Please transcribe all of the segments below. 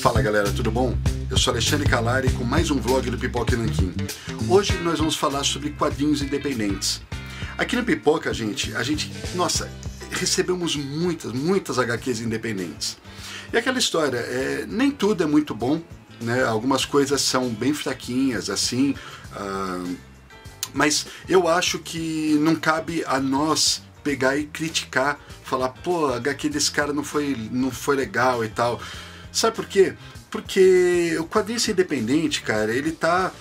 Fala galera, tudo bom? Eu sou Alexandre Calari com mais um vlog do Pipoca e Nanquim. Hoje nós vamos falar sobre quadrinhos independentes. Aqui no Pipoca, nossa, recebemos muitas HQs independentes. E aquela história, nem tudo é muito bom, né? Algumas coisas são bem fraquinhas, assim, mas eu acho que não cabe a nós pegar e criticar, falar, pô, a HQ desse cara não foi legal e tal. Sabe por quê? Porque o quadrinho independente, cara, ele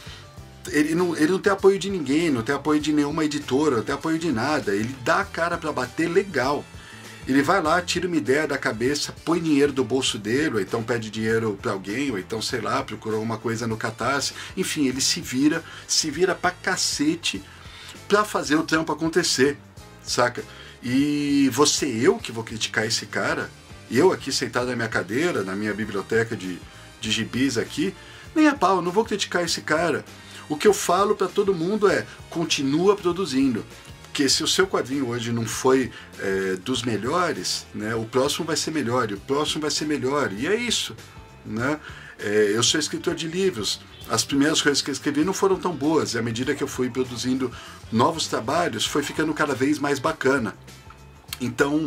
não tem apoio de ninguém, não tem apoio de nenhuma editora, não tem apoio de nada. Ele dá a cara pra bater legal. Ele vai lá, tira uma ideia da cabeça, põe dinheiro do bolso dele, ou então pede dinheiro pra alguém, ou então, sei lá, procura alguma coisa no Catarse. Enfim, ele se vira pra cacete pra fazer o trampo acontecer, saca? E eu que vou criticar esse cara, eu aqui sentado na minha cadeira, na minha biblioteca de gibis aqui, nem a pau, eu não vou criticar esse cara. O que eu falo pra todo mundo é, continua produzindo. Porque se o seu quadrinho hoje não foi dos melhores, né, o próximo vai ser melhor, e o próximo vai ser melhor, e é isso, né? Eu sou escritor de livros, as primeiras coisas que eu escrevi não foram tão boas, e à medida que eu fui produzindo novos trabalhos, foi ficando cada vez mais bacana. Então,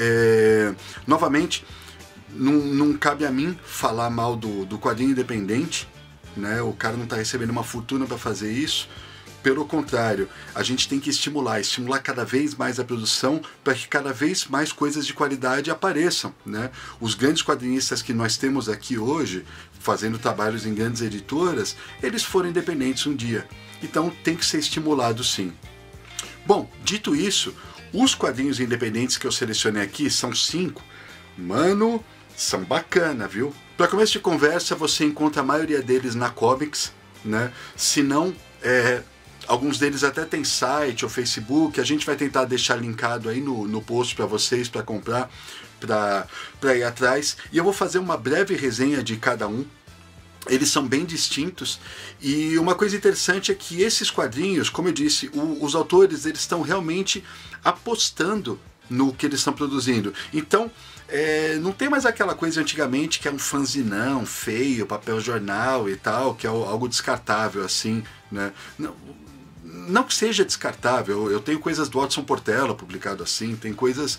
novamente, não cabe a mim falar mal do quadrinho independente, né? O cara não está recebendo uma fortuna para fazer isso. Pelo contrário, a gente tem que estimular cada vez mais a produção para que cada vez mais coisas de qualidade apareçam, né? Os grandes quadrinistas que nós temos aqui hoje, fazendo trabalhos em grandes editoras, eles foram independentes um dia. Então tem que ser estimulado sim. Bom, dito isso, os quadrinhos independentes que eu selecionei aqui são 5. Mano, são bacana, viu? Para começo de conversa, você encontra a maioria deles na Comics, né? Se não, alguns deles até tem site ou Facebook, a gente vai tentar deixar linkado aí no post para vocês, para comprar, para ir atrás. E eu vou fazer uma breve resenha de cada um. Eles são bem distintos, e uma coisa interessante é que esses quadrinhos, como eu disse, os autores eles estão realmente apostando no que eles estão produzindo. Então, não tem mais aquela coisa antigamente que é um fanzinão feio, papel jornal e tal, que é algo descartável assim, né? Não que seja descartável, eu tenho coisas do Watson Portela publicado assim, tem coisas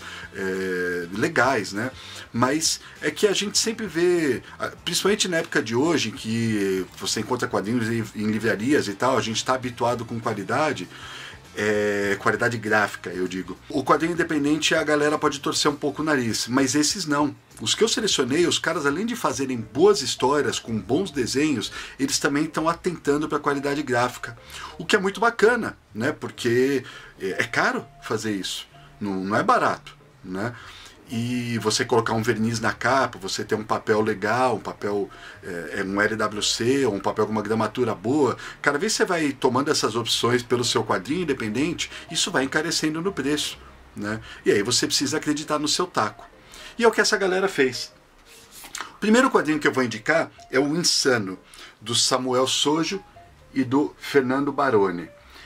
legais, né? Mas é que a gente sempre vê, principalmente na época de hoje, em que você encontra quadrinhos em livrarias e tal, a gente está habituado com qualidade, qualidade gráfica, eu digo. O quadrinho independente a galera pode torcer um pouco o nariz, mas esses não. Os que eu selecionei, os caras além de fazerem boas histórias com bons desenhos, eles também estão atentando para a qualidade gráfica. O que é muito bacana, né? Porque é caro fazer isso, não é barato, né? E você colocar um verniz na capa, você ter um papel legal, um papel, um LWC, ou um papel com uma gramatura boa, cada vez você vai tomando essas opções pelo seu quadrinho independente, isso vai encarecendo no preço, né? E aí você precisa acreditar no seu taco. E é o que essa galera fez. O primeiro quadrinho que eu vou indicar é o Insano, do Samuel Sojo e do Fernando Baroni.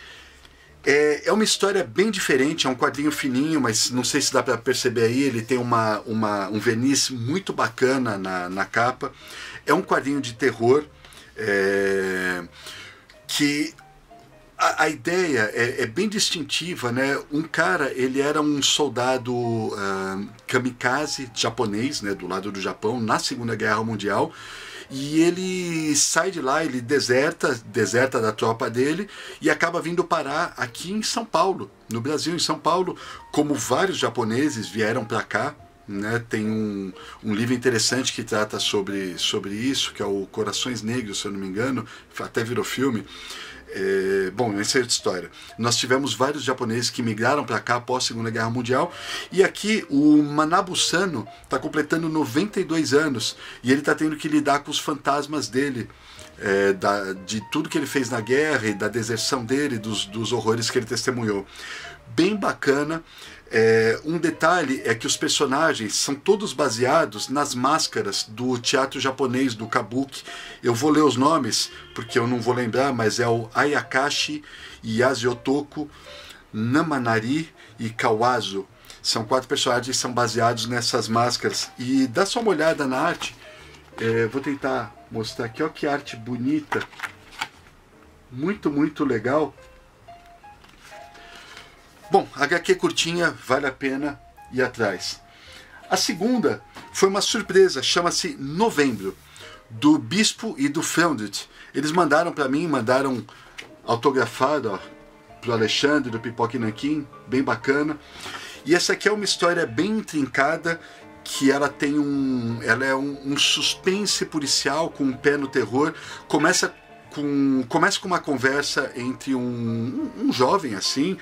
É uma história bem diferente, é um quadrinho fininho, mas não sei se dá para perceber aí, ele tem um verniz muito bacana na capa. É um quadrinho de terror, que a ideia é bem distintiva, né? Um cara, ele era um soldado kamikaze japonês, né, do lado do Japão, na Segunda Guerra Mundial, e ele sai de lá, ele deserta da tropa dele e acaba vindo parar aqui em São Paulo, no Brasil, em São Paulo, como vários japoneses vieram para cá, né? Tem um livro interessante que trata sobre isso, que é o Corações Negros, se eu não me engano, até virou filme. Bom, essa é outra história. Nós tivemos vários japoneses que migraram para cá após a Segunda Guerra Mundial, e aqui o Manabu Sano está completando 92 anos e ele está tendo que lidar com os fantasmas dele, de tudo que ele fez na guerra e da deserção dele, dos horrores que ele testemunhou. Bem bacana. Um detalhe é que os personagens são todos baseados nas máscaras do teatro japonês, do Kabuki. Eu vou ler os nomes, porque eu não vou lembrar, mas é o Ayakashi, Yasuyotoko, Namanari e Kawazu. São 4 personagens que são baseados nessas máscaras. E dá só uma olhada na arte, Vou tentar mostrar aqui, ó, que arte bonita. Muito, muito legal. Bom, HQ curtinha, vale a pena ir atrás. A segunda foi uma surpresa, chama-se Novembro, do Bispo e do Freundrit. Eles mandaram para mim, mandaram autografado, ó, pro Alexandre, do Pipoca e Nanquim, bem bacana. E essa aqui é uma história bem intrincada, que ela tem ela é um suspense policial com um pé no terror. Começa com uma conversa entre um jovem assim,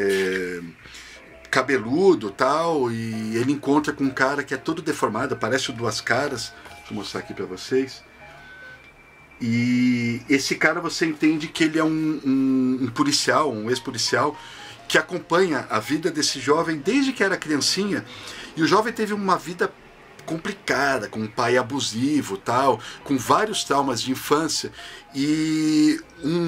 cabeludo tal, e ele encontra com um cara que é todo deformado, parece o Duas Caras. Deixa eu mostrar aqui para vocês. E esse cara, você entende que ele é um policial, um ex-policial, que acompanha a vida desse jovem desde que era criancinha. E o jovem teve uma vida complicada, com um pai abusivo, tal, com vários traumas de infância. E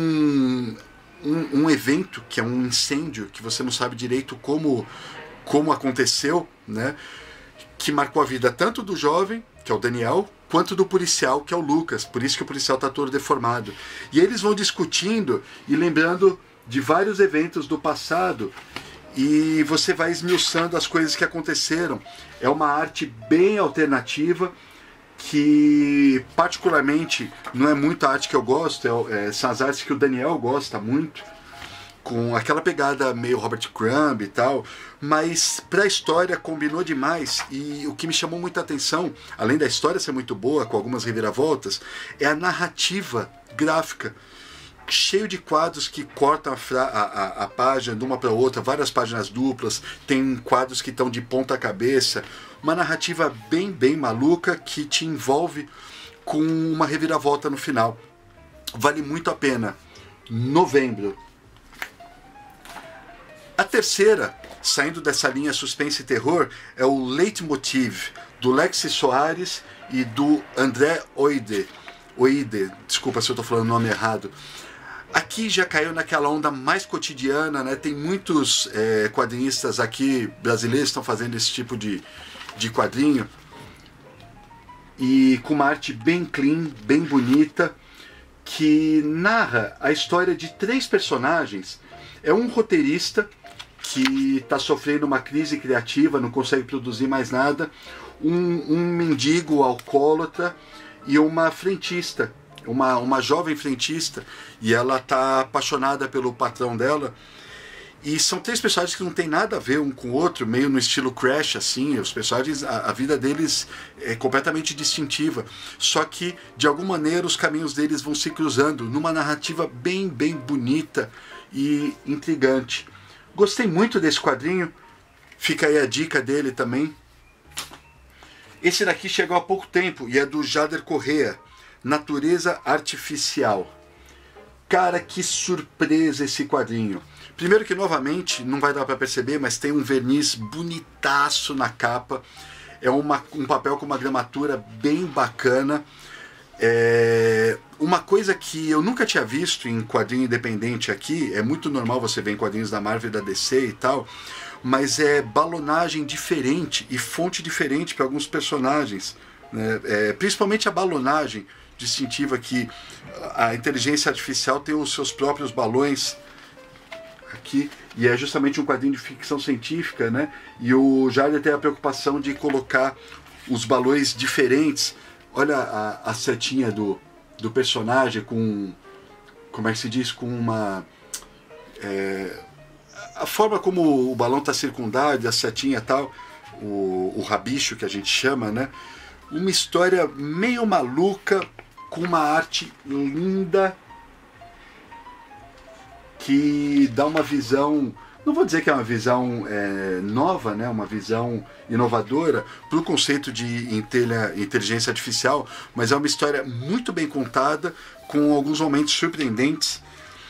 um evento, que é um incêndio, que você não sabe direito como aconteceu, né, que marcou a vida tanto do jovem, que é o Daniel, quanto do policial, que é o Lucas. Por isso que o policial está todo deformado. E eles vão discutindo e lembrando de vários eventos do passado, e você vai esmiuçando as coisas que aconteceram. É uma arte bem alternativa, que particularmente não é muito a arte que eu gosto, são as artes que o Daniel gosta muito, com aquela pegada meio Robert Crumb e tal, mas para a história combinou demais. E o que me chamou muita atenção, além da história ser muito boa, com algumas reviravoltas, é a narrativa gráfica, cheio de quadros que cortam a página de uma para outra, várias páginas duplas, tem quadros que estão de ponta cabeça, uma narrativa bem maluca que te envolve com uma reviravolta no final. Vale muito a pena. Novembro. A terceira, saindo dessa linha suspense e terror, é o Leitmotiv, do Lexi Soares e do André Oide, desculpa se eu estou falando o nome errado. Aqui já caiu naquela onda mais cotidiana, né? Tem muitos quadrinistas aqui brasileiros que estão fazendo esse tipo de quadrinho, e com uma arte bem clean, bem bonita, que narra a história de 3 personagens. É um roteirista que está sofrendo uma crise criativa, não consegue produzir mais nada, um mendigo alcoólatra e uma frentista, uma jovem frentista, e ela está apaixonada pelo patrão dela. E são 3 personagens que não tem nada a ver um com o outro, meio no estilo Crash, assim. Os personagens, a vida deles é completamente distintiva, só que de alguma maneira os caminhos deles vão se cruzando numa narrativa bem bonita e intrigante. Gostei muito desse quadrinho, fica aí a dica dele também. Esse daqui chegou há pouco tempo e é do Jader Correa, Natureza Artificial. Cara, que surpresa esse quadrinho. Primeiro que, novamente, não vai dar para perceber, mas tem um verniz bonitaço na capa. É um papel com uma gramatura bem bacana. Uma coisa que eu nunca tinha visto em quadrinho independente aqui, é muito normal você ver em quadrinhos da Marvel e da DC e tal, mas é balonagem diferente e fonte diferente para alguns personagens, né? Principalmente a balonagem distintiva, que a inteligência artificial tem os seus próprios balões aqui, e é justamente um quadrinho de ficção científica, né? E o Jader tem a preocupação de colocar os balões diferentes. Olha a setinha do personagem com, como é que se diz, com uma... a forma como o balão está circundado, a setinha e tal, o rabicho que a gente chama, né? Uma história meio maluca, com uma arte linda, que dá uma visão, não vou dizer que é uma visão nova, né? Uma visão inovadora para o conceito de inteligência artificial, mas é uma história muito bem contada, com alguns momentos surpreendentes.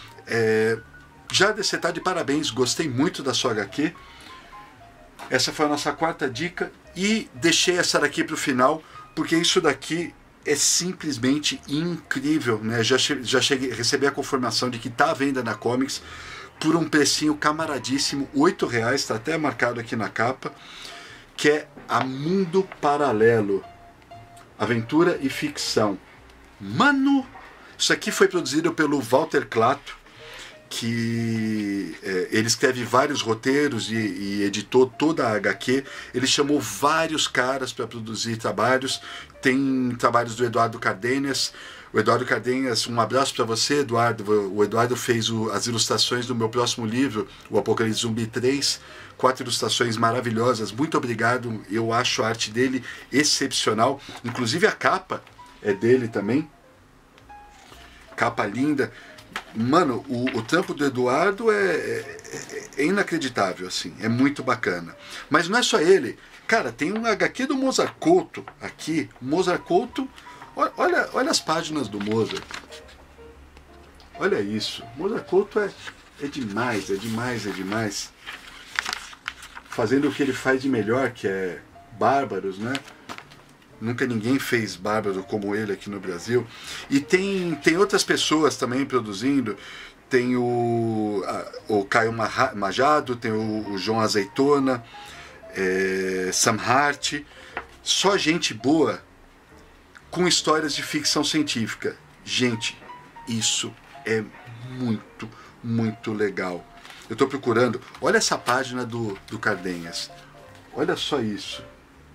Já você está de parabéns, gostei muito da sua HQ. Essa foi a nossa 4ª dica, e deixei essa daqui para o final, porque isso daqui é simplesmente incrível, né? Já recebi a confirmação de que está à venda na Comics por um precinho camaradíssimo, R$8, está até marcado aqui na capa, que é a Mundo Paralelo. Aventura e ficção. Mano, isso aqui foi produzido pelo Walter Klato, que ele escreve vários roteiros e editou toda a HQ. Ele chamou vários caras para produzir trabalhos. Tem trabalhos do Eduardo Cardenas. O Eduardo Cardenas, um abraço para você, Eduardo. O Eduardo fez as ilustrações do meu próximo livro, o Apocalipse Zumbi 3. 4 ilustrações maravilhosas. Muito obrigado. Eu acho a arte dele excepcional. Inclusive a capa é dele também. Capa linda. Mano, o trampo do Eduardo é inacreditável, assim, é muito bacana. Mas não é só ele, cara, tem um HQ do Mozart Couto aqui. Mozart Couto, olha as páginas do Mozart. Olha isso, Mozart Couto é demais, é demais, é demais. Fazendo o que ele faz de melhor, que é Bárbaros, né? Nunca ninguém fez Bárbaro como ele aqui no Brasil. E tem outras pessoas também produzindo. Tem o Caio Majado, tem o João Azeitona, Sam Hart. Só gente boa com histórias de ficção científica. Gente, isso é muito, muito legal. Eu estou procurando. Olha essa página do Cardenas. Olha só isso.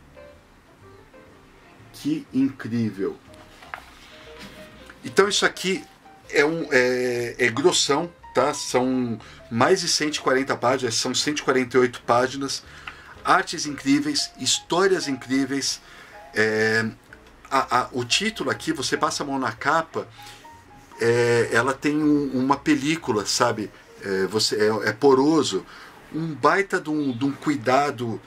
Que incrível. Então isso aqui é grossão, tá? São mais de 140 páginas, são 148 páginas, artes incríveis, histórias incríveis. O título aqui, você passa a mão na capa, ela tem uma película, sabe? É poroso, um baita de um cuidado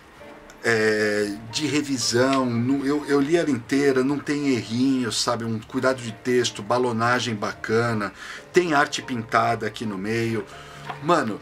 de revisão. Eu li ela inteira, não tem errinhos, sabe? Um cuidado de texto, balonagem bacana, tem arte pintada aqui no meio. Mano,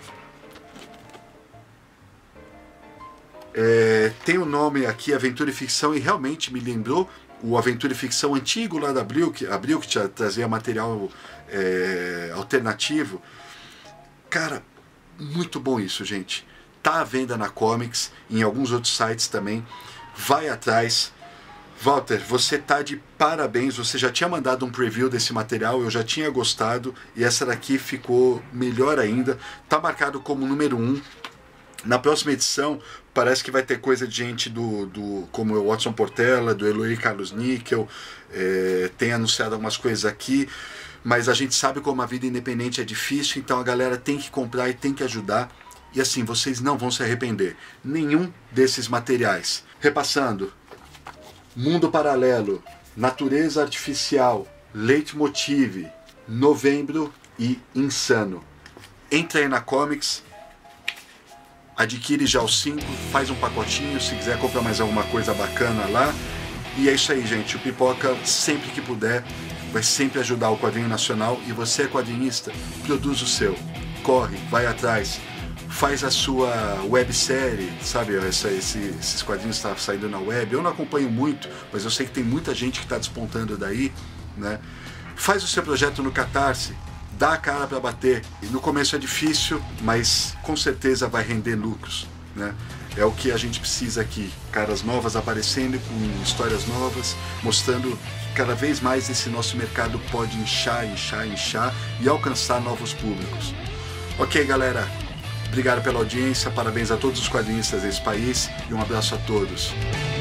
tem o nome aqui, Aventura e Ficção, e realmente me lembrou o Aventura e Ficção antigo lá da Abril, que trazia material alternativo. Cara, muito bom isso, gente. Tá à venda na Comics, em alguns outros sites também. Vai atrás. Walter, você tá de parabéns. Você já tinha mandado um preview desse material, eu já tinha gostado. E essa daqui ficou melhor ainda. Tá marcado como número 1. Na próxima edição, parece que vai ter coisa de gente como o Watson Portela, do Eloy Carlos Níquel. Tem anunciado algumas coisas aqui. Mas a gente sabe como a vida independente é difícil, então a galera tem que comprar e tem que ajudar. E assim, vocês não vão se arrepender. Nenhum desses materiais. Repassando. Mundo Paralelo, Natureza Artificial, Leitmotiv, Novembro e Insano. Entra aí na Comics, adquire já os 5, faz um pacotinho, se quiser comprar mais alguma coisa bacana lá. E é isso aí, gente. O Pipoca, sempre que puder, vai sempre ajudar o quadrinho nacional. E você é quadrinista, produz o seu. Corre, vai atrás. Faz a sua websérie, sabe? Esses quadrinhos estão saindo na web. Eu não acompanho muito, mas eu sei que tem muita gente que está despontando daí, né? Faz o seu projeto no Catarse, dá a cara para bater. E no começo é difícil, mas com certeza vai render lucros, né? É o que a gente precisa aqui. Caras novas aparecendo com histórias novas, mostrando que cada vez mais esse nosso mercado pode inchar e alcançar novos públicos. Ok, galera? Obrigado pela audiência, parabéns a todos os quadrinistas desse país e um abraço a todos.